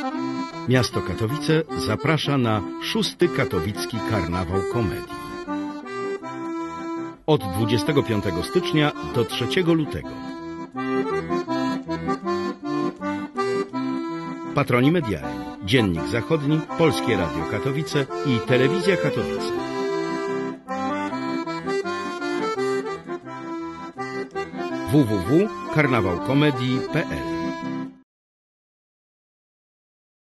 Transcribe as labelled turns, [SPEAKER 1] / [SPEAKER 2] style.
[SPEAKER 1] Miasto Katowice zaprasza na 6. Katowicki Karnawał Komedii. Od 25 stycznia do 3 lutego. Patroni medialni: Dziennik Zachodni, Polskie Radio Katowice i Telewizja Katowice. www.karnawałkomedii.pl